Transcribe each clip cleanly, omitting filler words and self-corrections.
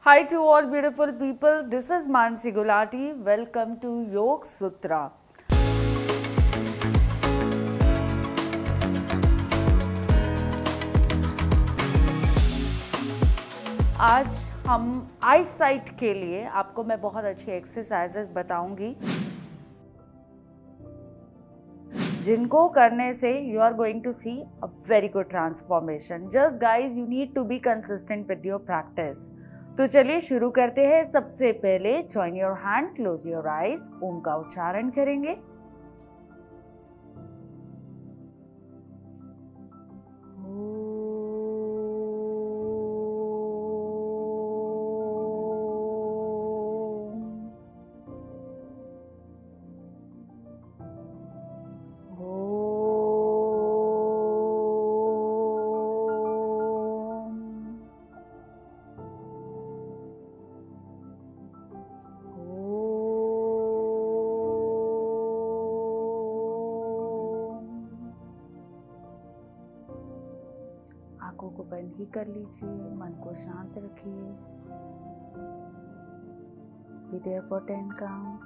Hi to all beautiful people. This is Mansi Gulati. Welcome to Yog Sutra. आज हम आई site के लिए आपको मैं बहुत अच्छी एक्सरसाइजेस बताऊंगी जिनको करने से you are going to see a very good transformation. Just guys you need to be consistent with your practice. तो चलिए शुरू करते हैं. सबसे पहले join your hand, close your eyes, Om का उच्चारण करेंगे. आंखों को बंद ही कर लीजिए, मन को शांत रखिए. Be there for 10 count.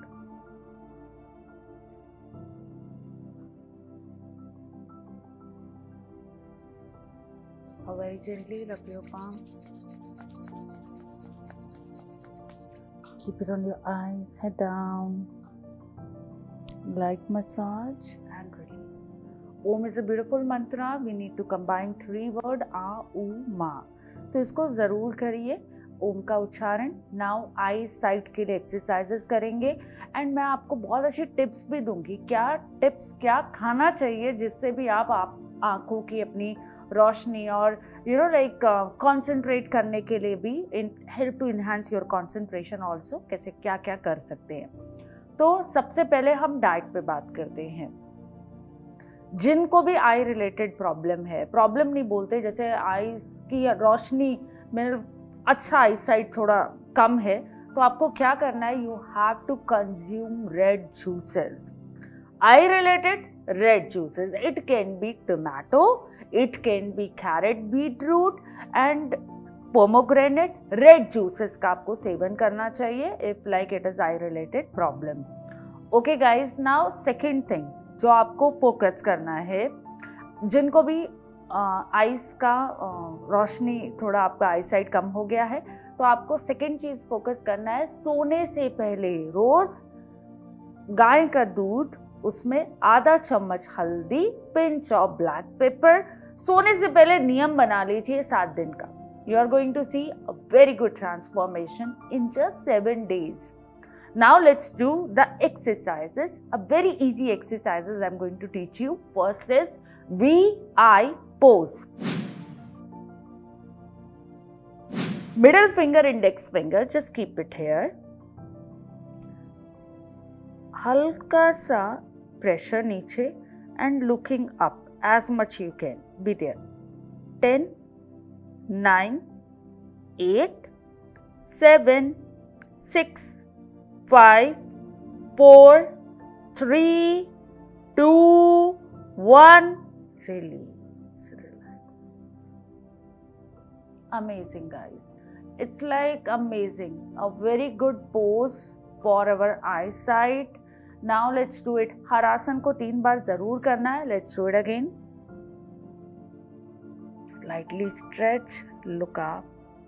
Very gently rub your palm. Keep it on your eyes, head down. Light massage and release. Om is a beautiful mantra. We need to combine 3 words A, U, Ma. तो इसको ज़रूर करिए. ओम का उच्चारण. Now I site के लिए exercises करेंगे and मैं आपको बहुत अच्छी टिप्स भी दूंगी. क्या खाना चाहिए जिससे भी आप आंखों की अपनी रोशनी और कंसंट्रेट करने के लिए भी help to enhance your concentration also. कैसे क्या क्या कर सकते हैं. तो सबसे पहले हम डाइट पे बात करते हैं. जिनको भी आई रिलेटेड प्रॉब्लम है, प्रॉब्लम नहीं बोलते, जैसे आईज की रोशनी में अच्छा आई साइट थोड़ा कम है, तो आपको क्या करना है, you have to consume red juices. Eye related red juices, it can be tomato, it can be carrot, beetroot and pomegranate. Red juices का आपको सेवन करना चाहिए if like it is eye related problem. Okay guys, now second thing जो आपको focus करना है, जिनको भी आइस का रोशनी थोड़ा आपका आई साइट कम हो गया है, तो आपको सेकेंड चीज़ फोकस करना है. सोने से पहले रोज गाय का दूध, उसमें आधा चम्मच हल्दी, पिंच ऑफ ब्लैक पेपर. सोने से पहले नियम बना लीजिए 7 दिन का. You are going to see a very good transformation in just 7 days. Now let's do the exercises. A very easy exercises I'm going to teach you. First is VI pose. Middle finger, index finger, just keep it here. हल्का सा pressure नीचे and looking up as much you can. Be there. 10, 9, 8, 7, 6, 5, 4, 3, 2, 1. Release, relax. Amazing guys. It's like amazing. A very good pose for our eyesight. Now let's do it. हर आसन को 3 बार जरूर करना है. Let's do it again. Slightly stretch, look up.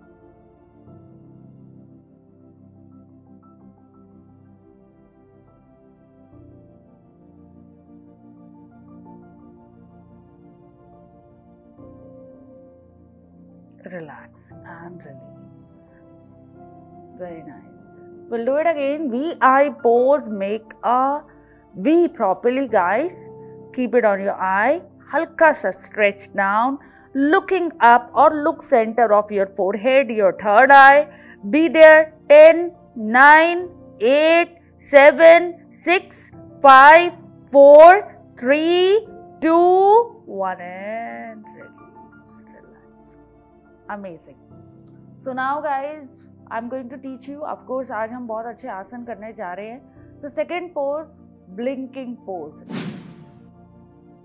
Relax and release. Very nice. We'll do it again. VI pose. Make a V properly, guys. Keep it on your eye. Halka sa stretch down. Looking up or look center of your forehead, your third eye. Be there. 10, 9, 8, 7, 6, 5, 4, 3, 2, 1 and release. Relax. Amazing. So now guys, I'm going to teach you. Of course, आज हम बहुत अच्छे आसन करने जा रहे हैं. तो second pose, blinking pose.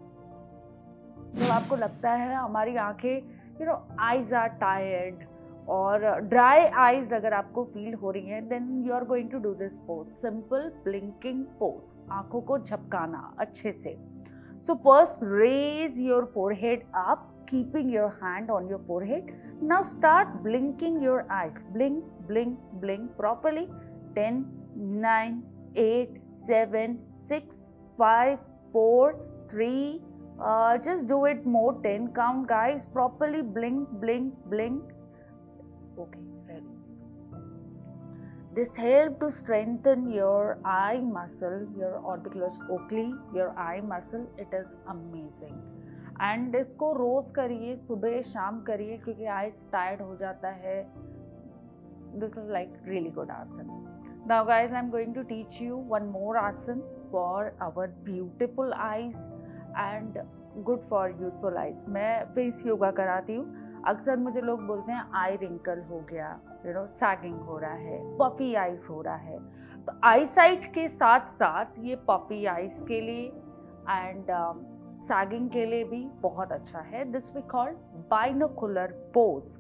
जब आपको लगता है हमारी आंखें eyes are tired और ड्राई आईज अगर आपको फील हो रही हैं, then you are going to do this pose, simple blinking pose, आंखों को झपकाना अच्छे से. So first raise your forehead up, keeping your hand on your forehead. Now start blinking your eyes, blink blink blink properly. 10, 9, 8, 7, 6, 5, 4, 3, just do it more, 10 count guys, properly blink blink blink. Okay, release. This help to strengthen your eye muscle, your orbicularis occuli, your eye muscle. It is amazing. And इसको रोज करिए, सुबह शाम करिए, क्योंकि eyes tired हो जाता है. This is like really good asana. Now guys, I'm going to teach you one more asana for our beautiful eyes and good for youthful eyes. मैं फेस योगा कराती हूँ. अक्सर मुझे लोग बोलते हैं आई रिंकल हो गया, सैगिंग हो रहा है, पफी आइज हो रहा है. तो आई साइट के साथ साथ ये पफी आइज के लिए एंड सैगिंग के लिए भी बहुत अच्छा है. This we call binocular pose.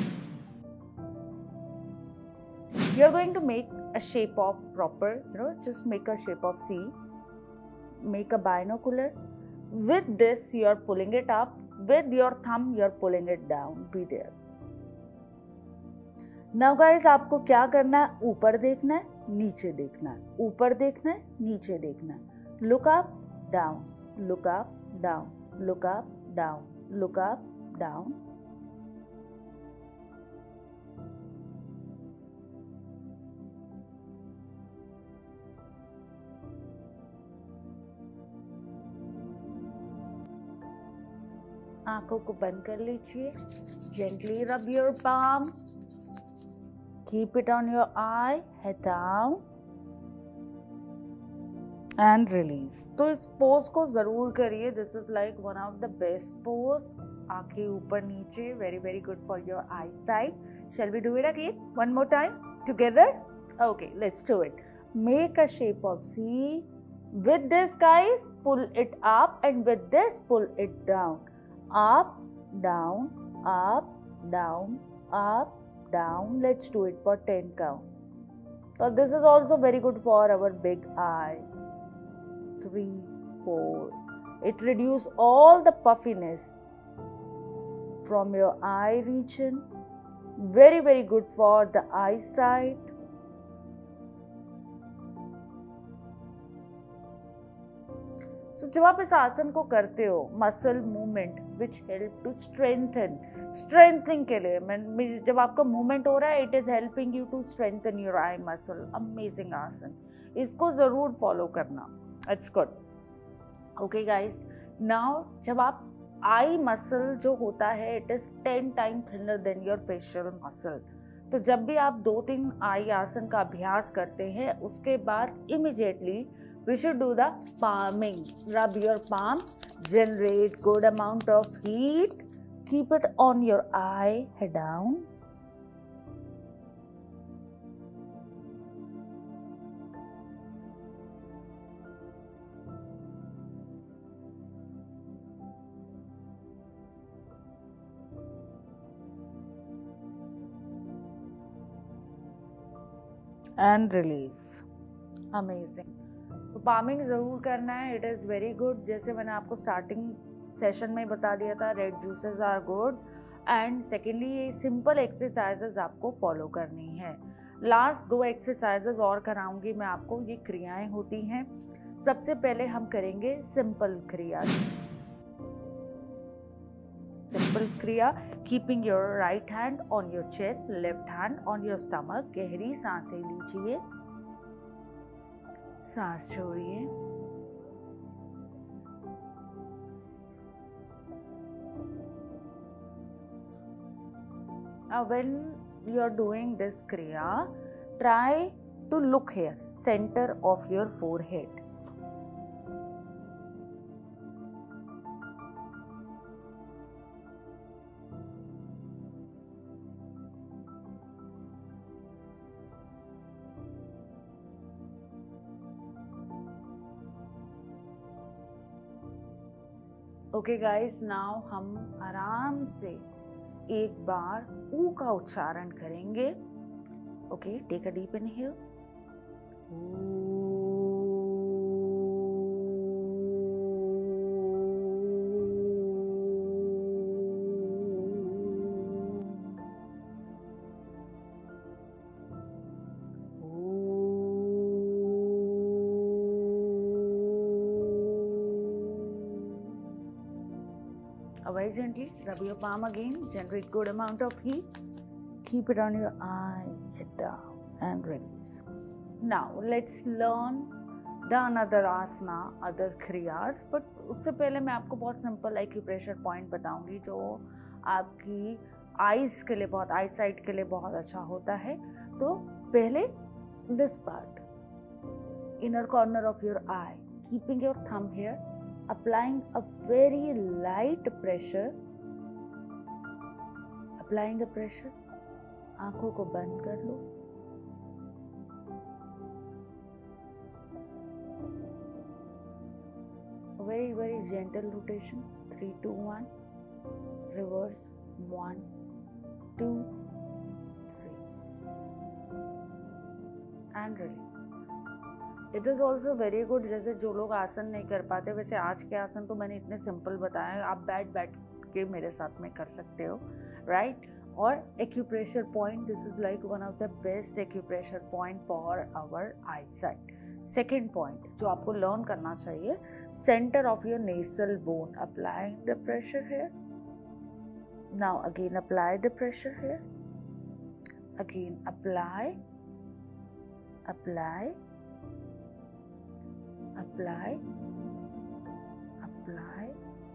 You are going to make a shape of proper, just make a shape of C, make a binocular. With this, you are pulling it up. With your thumb, you are pulling it down. Be there. Now guys, आपको क्या करना है? ऊपर देखना है, नीचे देखना है, ऊपर देखना है, नीचे देखना है. Look up, down, look up, down, look up, down, look up, down. आंखों को बंद कर लीजिए. Gently rub your palm. Keep it on your eye. Head down. And release. तो इस पोज को जरूर करिए. This is like one of the best pose. आंखें ऊपर नीचे. Very very good for your eyesight. Shall we do it again? One more time. Together? Okay, let's do it. Make a shape of C. With this guys, pull it up, and with this, pull it down. Up, down, up, down, up, down. Let's do it for 10 count. So this is also very good for our big eye. 3, 4. It reduces all the puffiness from your eye region. Very, very good for the eyesight. So, जब आप इस आसन को करते हो, muscle movement which help to strengthening के लिए, जब आपका मूवमेंट हो रहा है, it is helping you to strengthen your eye muscle. Amazing आसन, इसको जरूर फॉलो करना. It's good. Okay guys, now जब आप आई मसल जो होता है, it is 10 time thinner than your facial muscle. तो जब भी आप 2-3 आई आसन का अभ्यास करते हैं, उसके बाद immediately we should do the palming. Rub your palm, generate good amount of heat, keep it on your eye, head down. And release. Amazing. तो पामिंग ज़रूर करना है. It is very good. जैसे मैंने आपको स्टार्टिंग सेशन में बता दिया था, red juices are good. And secondly, ये सिंपल एक्सरसाइजेज आपको फॉलो करनी है. लास्ट 2 एक्सरसाइजेज और कराऊंगी मैं आपको. ये क्रियाएं होती हैं. सबसे पहले हम करेंगे सिंपल क्रिया. सिंपल क्रिया, keeping your right hand on your chest, left hand on your stomach. गहरी सांसें लीजिए, सांस छोड़िए. Now when you are doing this kriya, try to look here, center of your forehead. Okay guys, now हम आराम से एक बार ऊ का उच्चारण करेंगे। Okay, take a deep inhale. Very gently rub your palm again, generate good amount of heat, keep it on your eye, head down and release. Now let's learn the another asana, other kriyas, but उससे पहले मैं आपको बहुत simple acupressure point बताऊंगी जो आपकी eyes के लिए बहुत, आई साइट के लिए बहुत अच्छा होता है। तो पहले this part, inner corner of your eye, keeping your thumb here, applying a very light pressure, applying the pressure, आंखों को बंद कर लो। Very very gentle rotation, 3 2 1, reverse 1 2 3 and release. It is also very good. जैसे जो लोग आसन नहीं कर पाते, वैसे आज के आसन तो मैंने इतने सिंपल बताए, आप बैठ के मेरे साथ में कर सकते हो, राइट। और acupressure point, this is like one of the best acupressure point for our eyesight. Second point जो आपको लर्न करना चाहिए, centre of your nasal bone, applying the pressure here. Now again apply the pressure here, again apply apply, apply, apply,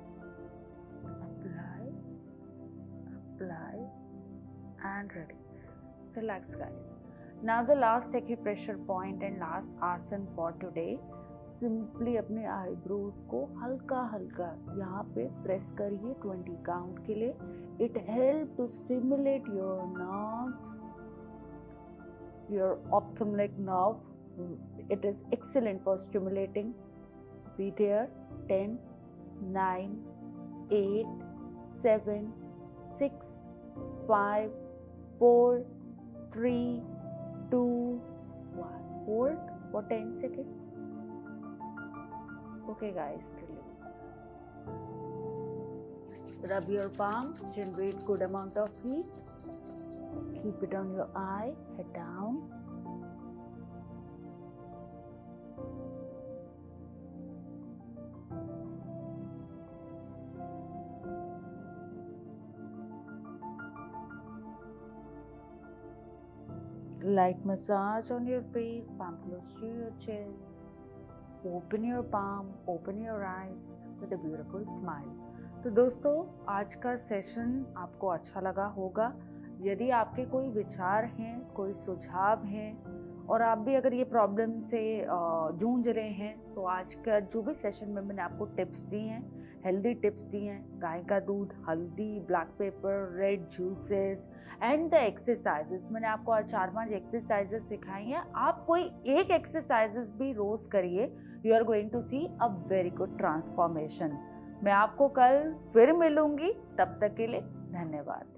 apply, apply and release. Relax guys. Now the last acupressure point and last आसन for today. Simply अपने eyebrows को हल्का हल्का यहाँ पे press करिए 20 count के लिए. It help to stimulate your nerves, your ophthalmic nerve. It is excellent for stimulating. Be there. 10 9 8 7 6 5 4 3 2 1. Hold for 10 seconds. Okay guys, release. Rub your palm, generate good amount of heat. Keep it on your eye, head down. Light massage on your face, palm close to your chest. Open your palm, open your eyes with a beautiful smile. तो दोस्तों, आज का session आपको अच्छा लगा होगा। यदि आपके कोई विचार हैं, कोई सुझाव हैं और आप भी अगर ये प्रॉब्लम से जूझ रहे हैं, तो आज का जो भी सेशन में मैंने आपको टिप्स दी हैं, हेल्दी टिप्स दी हैं, गाय का दूध, हल्दी, black pepper, red juices and the exercises, मैंने आपको आज 4-5 एक्सरसाइजेस सिखाई हैं। आप कोई एक एक्सरसाइजेस भी रोज करिए, you are going to see a very good transformation. मैं आपको कल फिर मिलूंगी, तब तक के लिए धन्यवाद।